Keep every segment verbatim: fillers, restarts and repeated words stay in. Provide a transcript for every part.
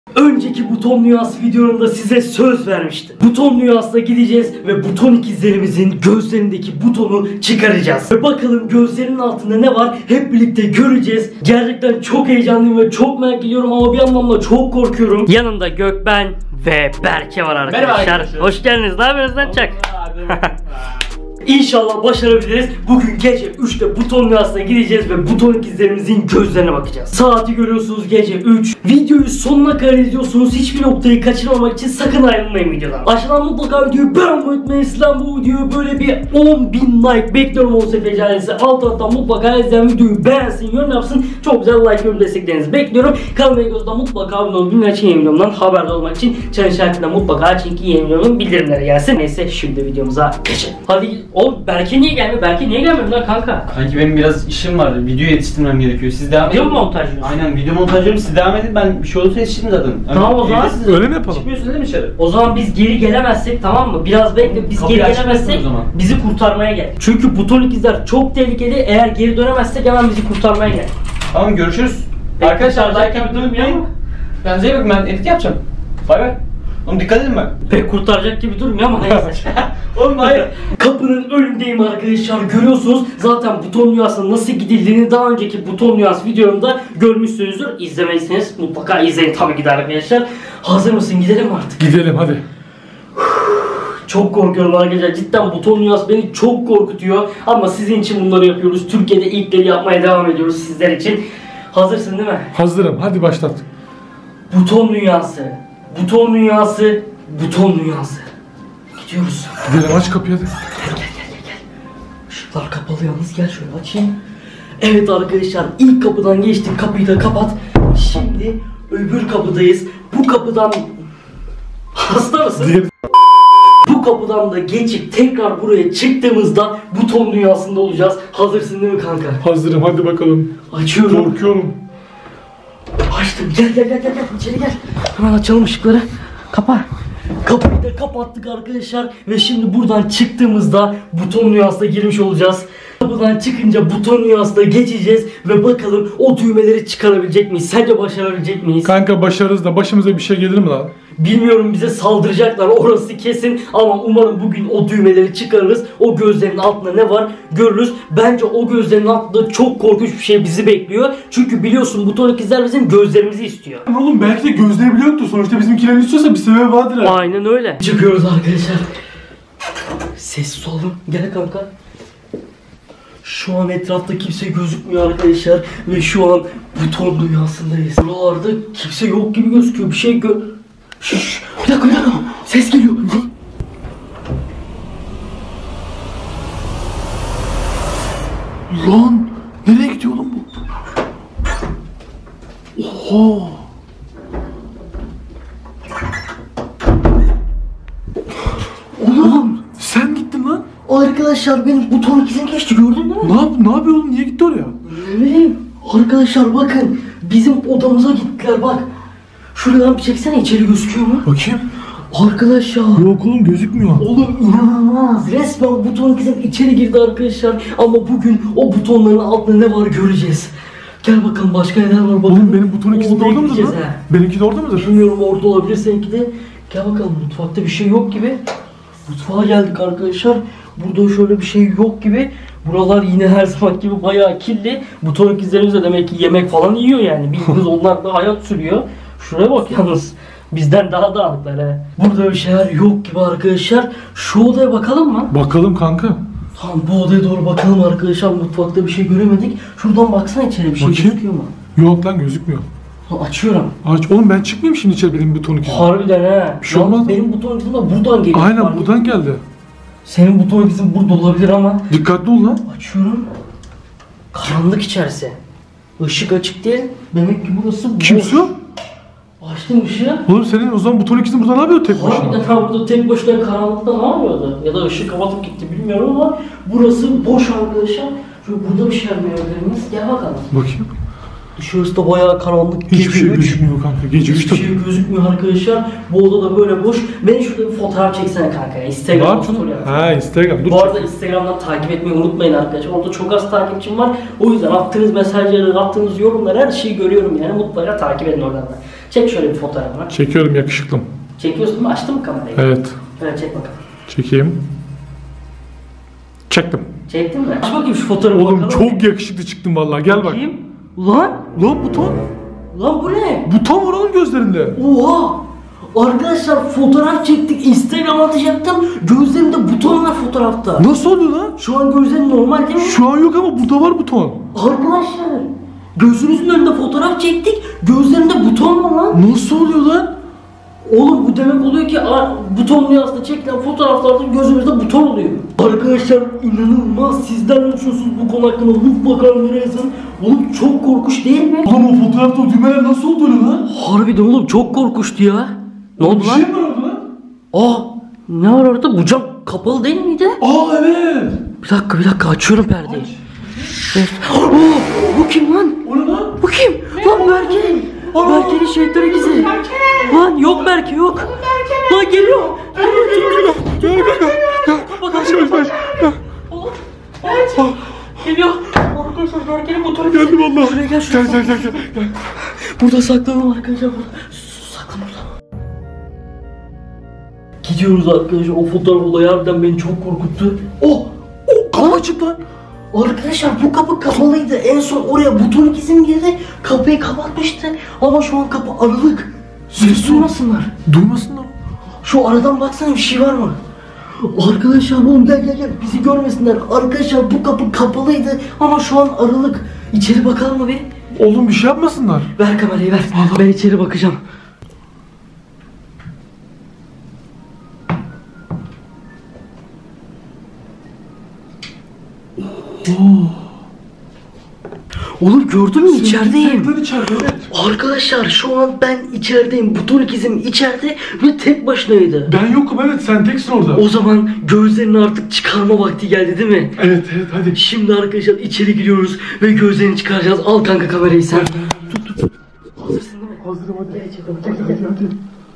Önceki buton nüans videomda size söz vermiştim. Buton nüansına gideceğiz ve buton ikizlerimizin gözlerindeki butonu çıkaracağız. Ve bakalım gözlerinin altında ne var hep birlikte göreceğiz. Gerçekten çok heyecanlıyım ve çok merak ediyorum ama bir yandan da çok korkuyorum. Yanımda Gökben ve Berke var arkadaşlar. Merhaba arkadaşlar. Hoş geldiniz. Ne yapıyorsunuz lan Çak? İnşallah başarabiliriz. Bugün gece üçte buton nüansına gideceğiz ve buton ikizlerimizin gözlerine bakacağız. Saati görüyorsunuz, gece üç. Videoyu sonuna kadar izliyorsunuz. Hiçbir noktayı kaçırmamak için sakın ayrılmayın videodan. Aşağıdan mutlaka videoyu beğenmeyi unutmayın. Sizden bu videoyu böyle bir on bin like bekliyorum. on sefer canlısı. Alt alttan mutlaka izleyen videoyu beğensin, yorum yapsın. Çok güzel like, yorum desteklerinizi bekliyorum. Kanalıma gözden mutlaka abone olun. Günler için yeni videomdan haberdar olmak için channel işaretinde mutlaka açın ki yeni videomun bildirimleri gelsin. Neyse şimdi videomuza geçelim. Hadi. Oğlum Berke niye gelmiyor? Berke niye gelmiyor lan kanka? Kanki benim biraz işim vardı. Video yetiştirmem gerekiyor. Siz devam edin. Video mu montajlıyorsun? Aynen video montajlıyorum. Siz devam edin. Ben bir şey olursa yetiştiririm zaten. Yani tamam o zaman. Öyle mi yapalım? Çıkmıyorsun değil mi dışarı? O zaman biz geri gelemezsek tamam mı? Biraz bekle. Biz Kapıyı geri açmıyorsun gelemezsek o zaman. bizi kurtarmaya gel. Çünkü buton ikizler çok tehlikeli. Eğer geri dönemezsek hemen bizi kurtarmaya gel. Tamam görüşürüz. Bekle, Arkadaşlar like like yapıp yapıp durmayın. Kendinize iyi bakın, ben edit yapacağım. Bay bay. Oğlum dikkat edin bak. Pek kurtaracak gibi durmuyor ama neyse. Oğlum hayır. Kapının önündeyim arkadaşlar, görüyorsunuz. Zaten buton nüansına nasıl gidildiğini daha önceki buton nüans videomda görmüşsünüzdür. İzlemediyseniz mutlaka izleyin tabii ki de arkadaşlar. Hazır mısın? Gidelim mi artık? Gidelim hadi. Çok korkuyorum arkadaşlar. Cidden buton nüans beni çok korkutuyor. Ama sizin için bunları yapıyoruz. Türkiye'de ilkleri yapmaya devam ediyoruz sizler için. Hazırsın değil mi? Hazırım. Hadi başlat. Buton nüansı. Buton nüansı. Buton nüansı. Gidiyoruz. Gidelim, aç kapıyı hadi. Gel gel gel gel gel. Işıklar kapalı yalnız, gel şöyle açayım. Evet arkadaşlar, ilk kapıdan geçtik, kapıyı da kapat. Şimdi öbür kapıdayız. Bu kapıdan hasta mısın? Diğer... Bu kapıdan da geçip tekrar buraya çıktığımızda buton dünyasında olacağız. Hazırsın değil mi kanka? Hazırım, hadi bakalım. Açıyorum. Korkuyorum. Açtım. Gel gel gel gel gel. İçeri gel. Hemen açalım ışıkları. Kapa. Kapıyı da kapattık arkadaşlar ve şimdi buradan çıktığımızda buton nüansına girmiş olacağız. Kapıdan çıkınca buton nüansına geçeceğiz ve bakalım o düğmeleri çıkarabilecek miyiz? Sence başarabilecek miyiz? Kanka başarırız da başımıza bir şey gelir mi lan? Bilmiyorum, bize saldıracaklar orası kesin ama umarım bugün o düğmeleri çıkarırız. O gözlerin altında ne var görürüz. Bence o gözlerin altında çok korkunç bir şey bizi bekliyor. Çünkü biliyorsun buton ikizler bizim gözlerimizi istiyor. Oğlum belki de gözleyebiliyor yoktur. Sonuçta bizimkilerin istiyorsa bir sebebi vardır ha. Aynen öyle. Çıkıyoruz arkadaşlar. Sessiz olun. Gel kanka. Şu an etrafta kimse gözükmüyor arkadaşlar ve şu an buton dünyasındayız. Buralarda kimse yok gibi gözüküyor. Bir şey gö... Şşş, bir dakika bir dakika. Ses geliyor. Lan nereye gidiyor oğlum bu? Oha. Oğlum sen gittin lan. Arkadaşlar benim buton ikizim geçti, gördün mü? Ne yap ne yapıyor oğlum, niye gitti oraya? Ne bileyim. Arkadaşlar bakın, bizim odamıza gittiler bak. Şuradan bir çeksene, içeri gözüküyor mu? Bakayım. Arkadaşlar. Yok oğlum, gözükmüyor. Oğlum inanılmaz. Resmen buton ikizim içeri girdi arkadaşlar. Ama bugün o butonların altında ne var göreceğiz. Gel bakalım, başka neler var bakalım. Oğlum benim buton ikizim de orada mıdır lan? He. Benimki de orada mıdır? Bilmiyorum, orada olabilir seninki de. Gel bakalım, mutfakta bir şey yok gibi. Mutfağa geldik arkadaşlar. Burada şöyle bir şey yok gibi. Buralar yine her zaman gibi bayağı kirli. Buton ikizlerimiz de demek ki yemek falan yiyor yani. Bildiğiniz onlar da hayat sürüyor. Şuraya bak yalnız. Bizden daha dağınıklar he. Burada bir şeyler yok gibi arkadaşlar. Şu odaya bakalım mı? Bakalım kanka. Tamam, bu odaya doğru bakalım arkadaşlar. Mutfakta bir şey göremedik. Şuradan baksana, içeri bir şey Bakayım. gözüküyor mu? Yok lan, gözükmüyor. Ha, açıyorum. Aç oğlum, ben çıkmayayım şimdi içeri, benim buton ikizim. Harbiden he. Bir şey Yalnız olmaz. benim buton ikizim de buradan geliyor. Aynen Fark buradan geldi. Senin buton ikizin burada olabilir ama. Dikkatli ol lan. Açıyorum. Karanlık içerisi. Işık açık değil. Demek ki burası boş. Kimse yok. Açtım ışığı. Oğlum senin o zaman buton ikizin burada ne yapıyor tek başına? Harbiden ha, burada tek başına karanlıkta ne yapıyordu? Ya da ışık kapatıp gitti bilmiyorum ama burası boş arkadaşlar. Şöyle burada bir şeyler görebilir miyiz? Gel bakalım. Bakayım. Dışarısı da bayağı karanlık. Hiçbir Gece şey üç. gözükmüyor kanka. Gece üç Hiçbir tabii. şey gözükmüyor arkadaşlar. Bu oda da böyle boş. Beni şurada bir fotoğraf çeksene kanka ya. Instagram'da Var story canım. at. Ha, Instagram. Dur. Bu arada Instagram'dan takip etmeyi unutmayın arkadaşlar. Orada çok az takipçim var. O yüzden attığınız mesajları, attığınız yorumları, her şeyi görüyorum yani. Mutlaka takip edin oradan da. Çek şöyle bir fotoğrafını. Çekiyorum yakışıklım. Çekiyorsun mu? Açtın mı kamerayı? Evet. Evet, çek bakalım. Çekeyim. Çektim. Çektin mi? Aç bakayım şu fotoğrafı. Oğlum bakalım. çok yakışıklı çıktın vallahi. Gel bak. Bakayım. Ulan. Lan buton. Lan bu ne? Buton var onun gözlerinde. Oha! Arkadaşlar fotoğraf çektik. Instagram atacaktım. Gözlerimde buton var fotoğrafta. Nasıl oluyor lan? Şu an gözlerim normal değil mi? Şu an yok ama burada var buton. Arkadaşlar gözünüzün önünde fotoğraf çektik. Gözlerimde buton var lan. Nasıl oluyor lan? Oğlum bu demek oluyor ki a- butonlu yazda çekilen fotoğraflarda gözümüzde buton oluyor. Arkadaşlar inanılmaz. Sizler ne düşünüyorsunuz bu konu hakkında? Mutlaka yorumlara yazın. Oğlum çok korkunç değil mi? Ulan o fotoğrafta o düğmeler nasıl oldu öyle lan? Harbiden oğlum çok korkunçtu ya. Ne oldu Bir lan? şey mi var orada lan? Aa, ne var orada? Bu cam kapalı değil miydi? Aa evet. Bir dakika bir dakika açıyorum perdeyi. Evet. Oo, bu kim lan? O ne lan? Bu kim? Lan Berke. Berke'nin şeytan ikizi. Lan yok Berke yok. Lan geliyor. Geliyor. Gel gel gel. Bak Kaç kaç kaç. geliyor. Arkadaşlar Berke'nin motoru Geldi vallahi. Şuraya gel şuraya. Gel gel gel gel. gel. Burada saklanalım arkadaşlar. Burada. Saklan burada. Gidiyoruz arkadaşlar. O fotoğraf olayı harbiden beni çok korkuttu. Oh! O kapı açık lan. Arkadaşlar bu kapı kapalıydı. En son oraya buton ikizim girdi. Kapıyı kapatmıştı. Ama şu an kapı aralık. Ses duymasınlar. Duymasınlar. Şu aradan baksana bir şey var mı? Arkadaşlar oğlum gel gel gel. Bizi görmesinler. Arkadaşlar bu kapı kapalıydı. Ama şu an aralık. İçeri bakalım mı bir? Oğlum bir şey yapmasınlar. Ver kamerayı ver. Ben içeri bakacağım. Oğlum gördün mü içerideyim. Sen içeride evet. Arkadaşlar şu an ben içerideyim. Buton ikizim içeride ve tek başınaydı. Ben yokum evet sen teksin orada. O zaman gözlerini artık çıkarma vakti geldi değil mi? Evet evet hadi. Şimdi arkadaşlar içeri giriyoruz ve gözlerini çıkaracağız. Al kanka kamerayı sen. Tut tut tut. Hazırsın değil mi? Hazırım hadi. Gel içeri, Hadi gel, gel. hadi hadi.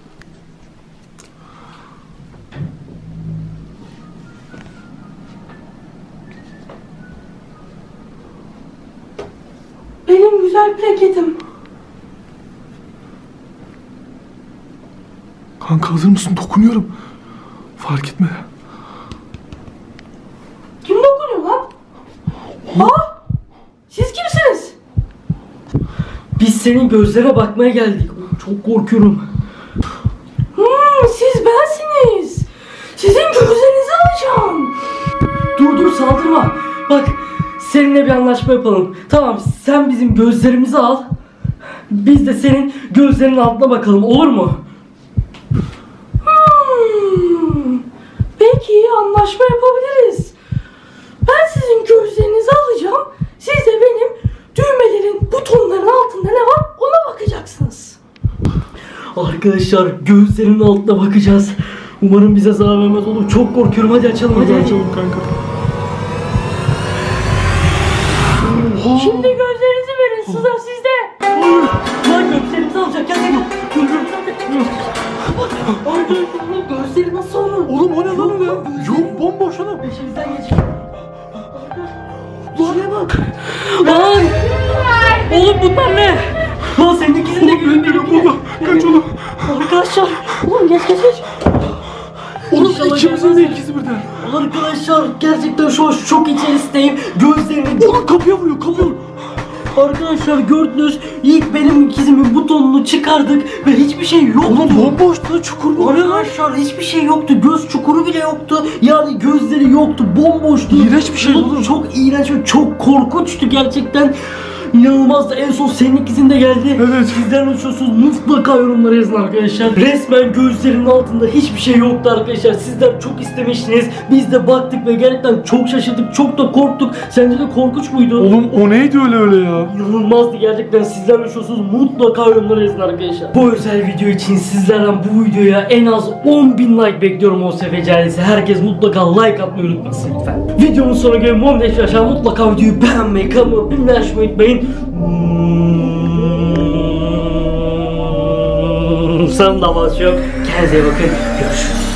Benim güzel plaketim. Kanka hazır mısın? Dokunuyorum. Fark etme. Kim dokunuyor lan? Ha? Siz kimsiniz? Biz senin gözlere bakmaya geldik. Çok korkuyorum. Hmm, siz bensiniz. Sizin gözlerinizi alacağım. Dur dur saldırma. Bak seninle bir anlaşma yapalım. Tamam sen bizim gözlerimizi al. Biz de senin gözlerinin altına bakalım olur mu? Hmm, peki anlaşma yapabiliriz. Ben sizin gözlerinizi alacağım. Siz de benim düğmelerin, butonların altında ne var ona bakacaksınız. Arkadaşlar gözlerinin altına bakacağız. Umarım bize zarar vermez olur. Çok korkuyorum. Hadi açalım hadi. Hadi açalım kanka. Şimdi gözlerinizi verin. Sıra sizde. Lan gözlerimizi alacak. Gel gel. Gözlerimizi alacak. Arkadaşlar gözleri nasıl olur? Oğlum o ne lan öyle? Yok bomboş oğlum. Peşimizden geç. Şuraya bak. Lan. Oğlum bunlar ne? Lan senin ikisini de görün benim. Baba kaç oğlum. Arkadaşlar. Oğlum geç geç geç. Oğlum İnşallah ikimizin de gelmezler. ikisi birden. Arkadaşlar gerçekten şu an şok içerisindeyim. Gözlerimi... Oğlum kapıya vuruyor kapıya vuruyor. Arkadaşlar gördünüz ilk benim ikizimin butonunu çıkardık ve hiçbir şey yoktu. Oğlum bomboştu çukur mu? Arkadaşlar hiçbir şey yoktu. Göz çukuru bile yoktu. Yani gözleri yoktu. Bomboştu. İğrenç bir şey Oğlum, oğlum. çok iğrenç ve çok korkunçtu gerçekten. İnanılmazdı. En son senin ikizinde geldi. Evet. Sizler ne düşünüyorsunuz? Mutlaka yorumlara yazın arkadaşlar. Resmen gözlerinin altında hiçbir şey yoktu arkadaşlar. Sizler çok istemiştiniz. Biz de baktık ve gerçekten çok şaşırdık. Çok da korktuk. Sence de korkunç muydu? Oğlum o neydi öyle öyle ya? İnanılmazdı gerçekten. Sizler ne düşünüyorsunuz? Mutlaka yorumlara yazın arkadaşlar. Bu özel video için sizlerden bu videoya en az on bin like bekliyorum o sefecerisi. Herkes mutlaka like atmayı unutmasın lütfen. Videonun sonuna göre Mondeş aşağı mutlaka videoyu beğenmeyi, kanalıma bildirimleri açmayı unutmayın. Hmm, sana da basıyorum. Kendinize iyi bakın. Görüşürüz.